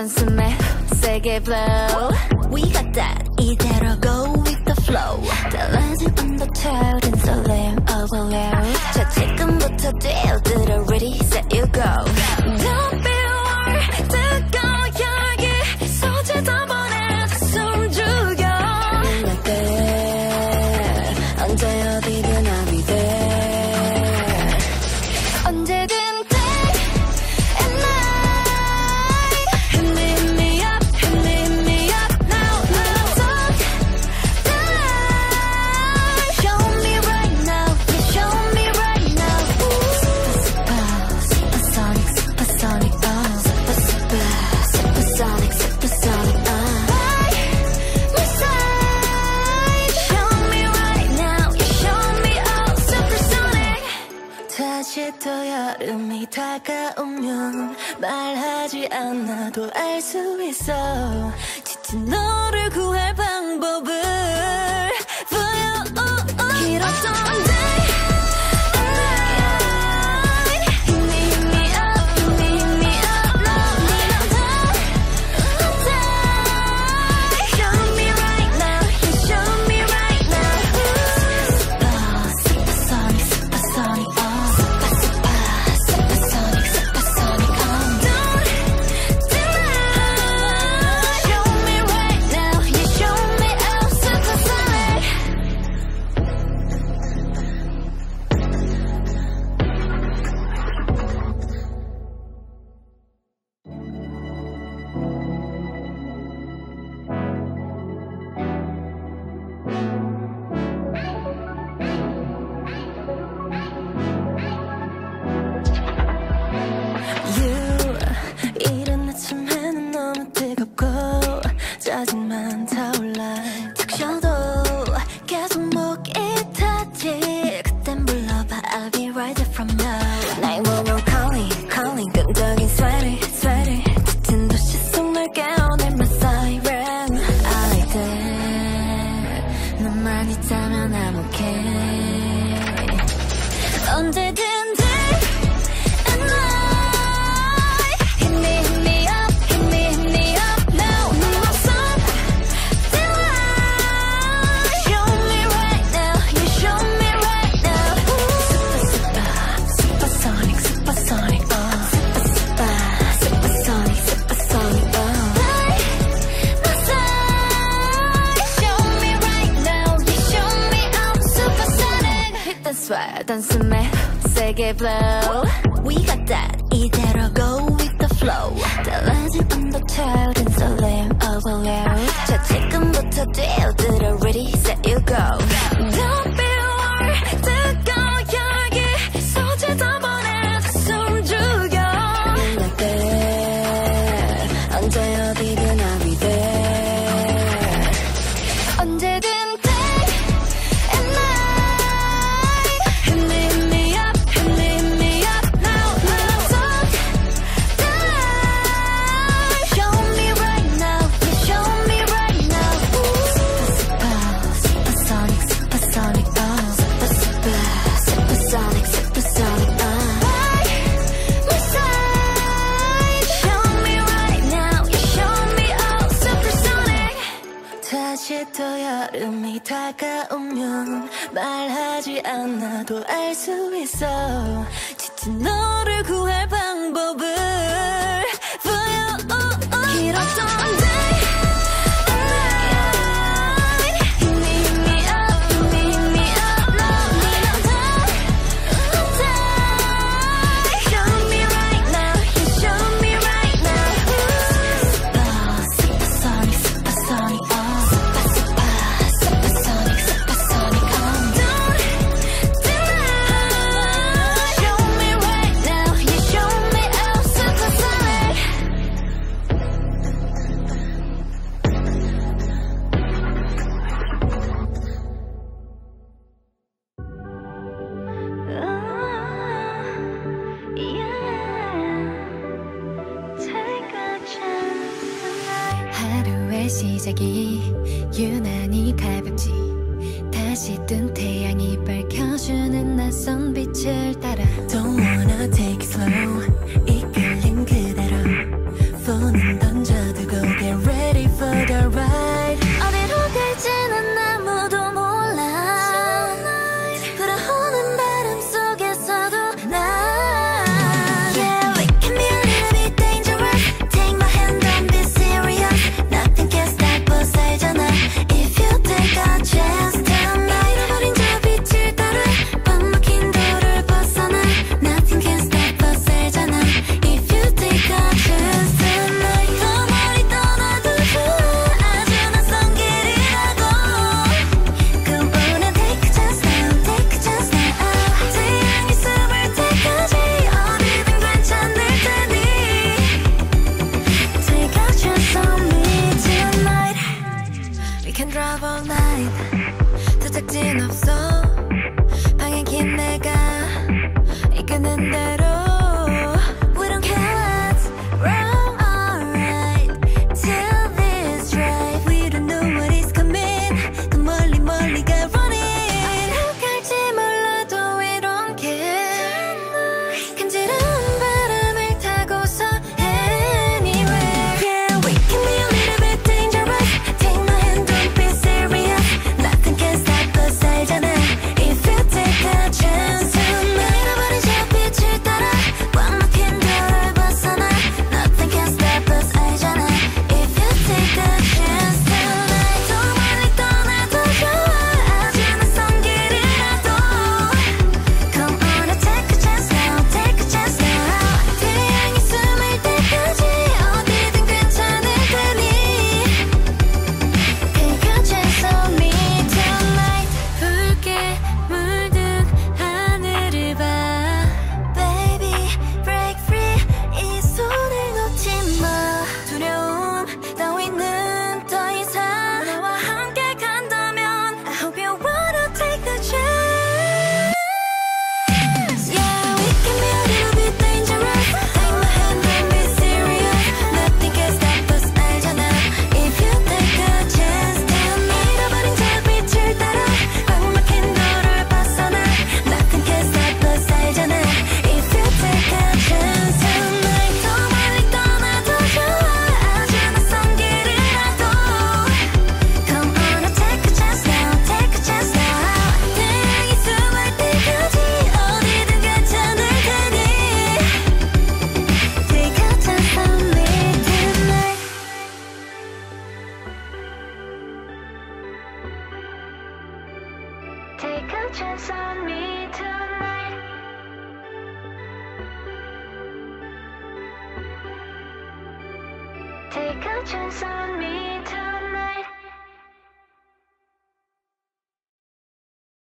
단숨에 세게 blow. We got that. 이대로 go with the flow. 달라진 undertone 설렘 overload. 자 지금부터 뛰어들어 ready set you go. Don't be worried. 뜨거운 열기 소재 더 보내 숨 죽여. 내게 언제 어디든 I'll be there. 언제든 또 여름이 다가오면 말하지 않아도 알 수 있어. 지친 너를 구할 방법을 보여. 길었던 day and night. Hit me up, hit me up. No need no time. Show me right now, you show me right now. Supersonic, supersonic. 짜증만 타올라. 툭 쉬어도 계속 목이 타지. 그땐 불러봐 I'll be right there from now. 911 calling calling 끈적인 sweater sweater. 짙은 도시 속 널 깨워낼 my siren. I like that. 너만 있다면 I'm okay. 언제든 단숨에 세게 blow. We got that. 이대로 go with the flow. 달라진 undertone 설렘 overload. 자 지금부터 뛰어들어 ready set you go. Don't be worried. 뜨거운 열기 소재 더 보내 숨 죽여. 내게 언제 어디든 I'll be there. 언제든 또 여름이 다가오면 말하지 않아도 알 수 있어. 지친 너를 구할 방법을 보여. 길었던 day and night. Hit me up, hit me up. No need no time. Show me right now, you show me right now. Supersonic, supersonic. 시작이 유난히 가볍지. 다시 뜬 태양이 밝혀주는 낯선 빛을 따라 Don't wanna take it slow. 이끌린 그대로 폰은 던져 Take a chance on me tonight. Take a chance on me.